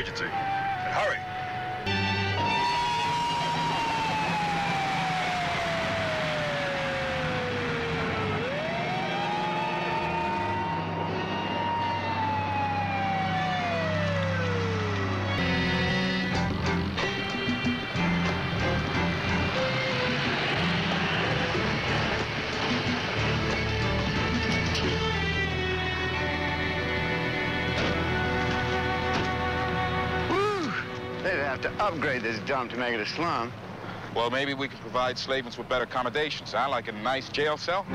emergency. And hurry. To upgrade this dump to make it a slum. Well, maybe we could provide slavers with better accommodations, huh? Like a nice jail cell?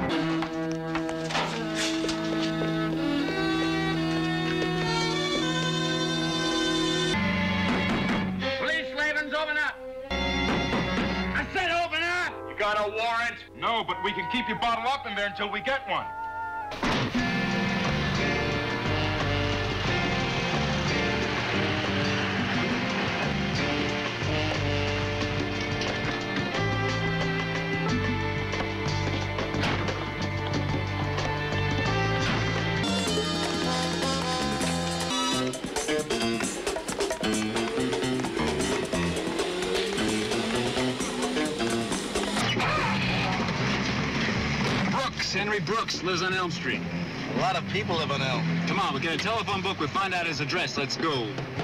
Police, Slavens, open up! I said open up! You got a warrant? No, but we can keep you bottled up in there until we get one. Henry Brooks lives on Elm Street. A lot of people live on Elm. Come on, we'll get a telephone book. We'll find out his address. Let's go.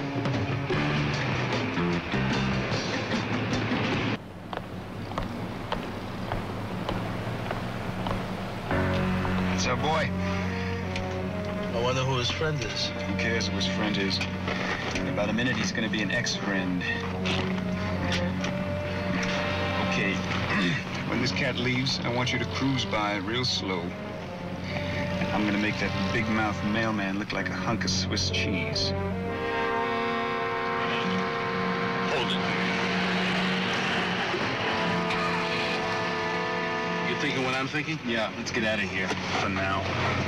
It's our boy. I wonder who his friend is. Who cares who his friend is? In about a minute, he's going to be an ex-friend. Okay. When this cat leaves, I want you to cruise by real slow. I'm gonna make that big-mouth mailman look like a hunk of Swiss cheese. Hold it. You thinking what I'm thinking? Yeah, let's get out of here for now.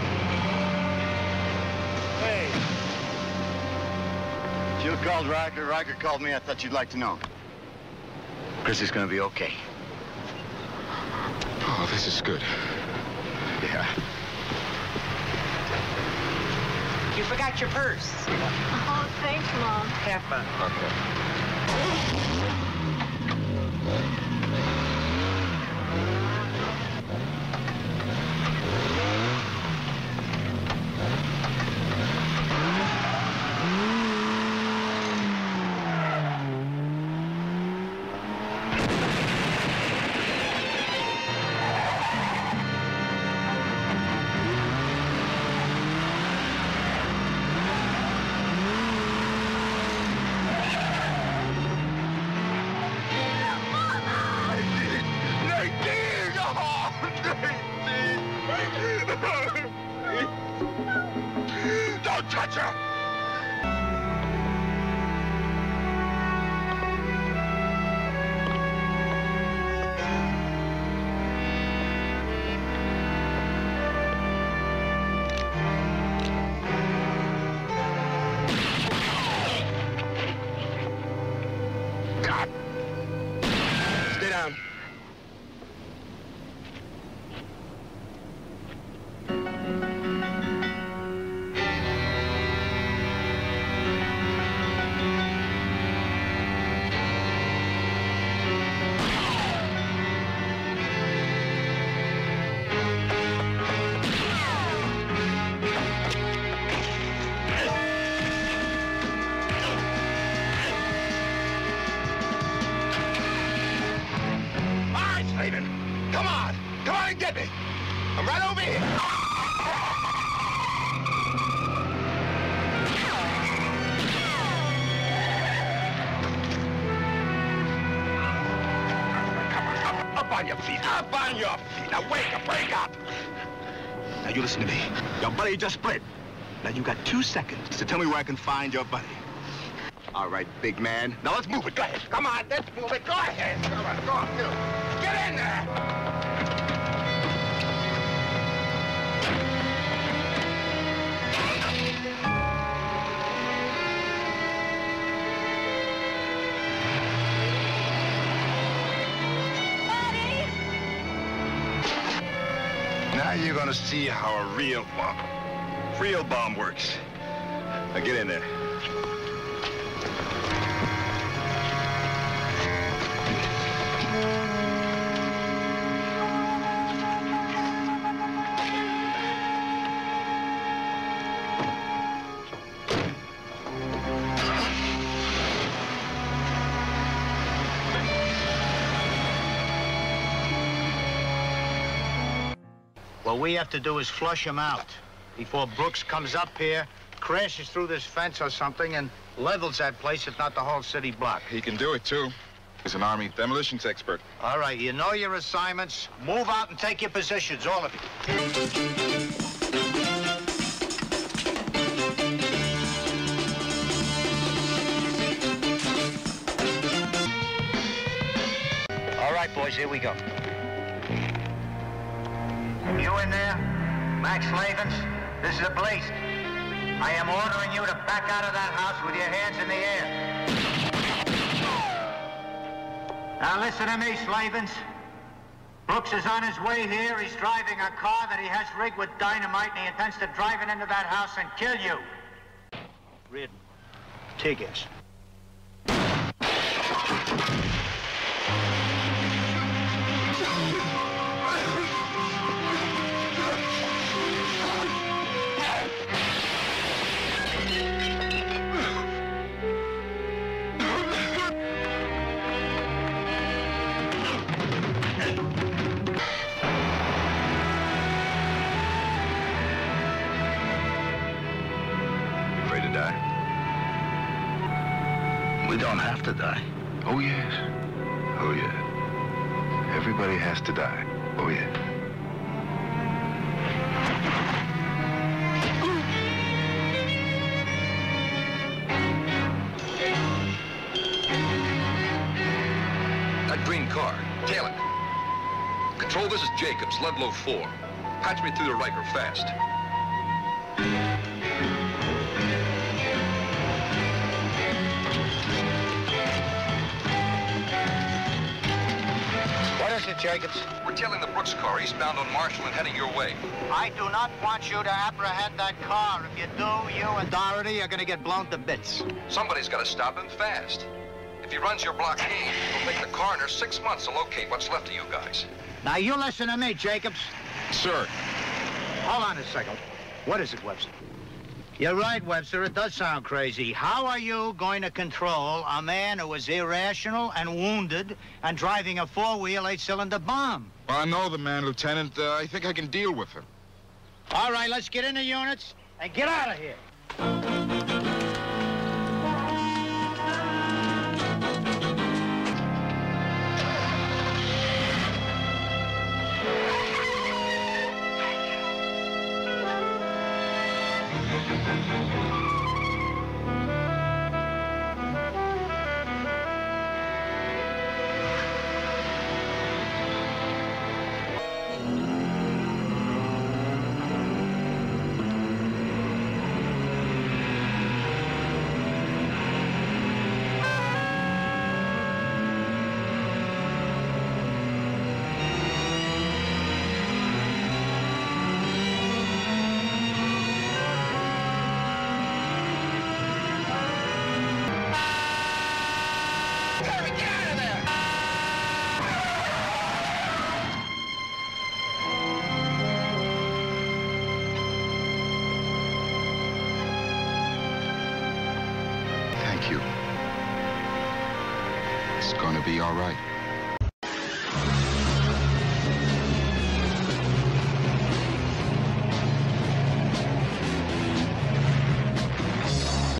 Hey. Jill called Riker. Riker called me. I thought you'd like to know. Chris is gonna be okay. Oh, this is good. Yeah. You forgot your purse. Oh, thanks, Mom. Have fun. Don't touch her! God. Stay down. Come on! Come on and get me! I'm right over here! Up on your feet! Up on your feet! Now wake up! Wake up! Now you listen to me. Your buddy just split. Now you got 2 seconds to tell me where I can find your buddy. All right, big man. Now let's move it. Go ahead. Come on, let's move it. Go ahead. Come on, go on. Get in there! Now you're gonna see how a real bomb works. Now get in there. What we have to do is flush him out before Brooks comes up here, crashes through this fence or something, and levels that place, if not the whole city block. He can do it, too. He's an Army demolitions expert. All right, you know your assignments. Move out and take your positions, all of you. All right, boys, here we go. You in there? Max Slavens? This is a police. I am ordering you to back out of that house with your hands in the air. Now listen to me, Slavens. Brooks is on his way here. He's driving a car that he has rigged with dynamite, and he intends to drive it into that house and kill you. Reardon, tear gas. We don't have to die. Oh, yes. Oh, yeah. Everybody has to die. Oh, yeah. That green car. Tail it. Control, this is Jacobs, Ludlow 4. Patch me through to Riker fast. What is it, Jacobs? We're tailing the Brooks car eastbound on Marshall and heading your way. I do not want you to apprehend that car. If you do, you and Doherty are going to get blown to bits. Somebody's got to stop him fast. If he runs your blockade, it'll take the coroner 6 months to locate what's left of you guys. Now, you listen to me, Jacobs. Sir. Hold on a second. What is it, Webster? You're right, Webster. It does sound crazy. How are you going to control a man who is irrational and wounded and driving a four-wheel, eight-cylinder bomb? Well, I know the man, Lieutenant. I think I can deal with him. All right, let's get in the units and get out of here. It's gonna be all right.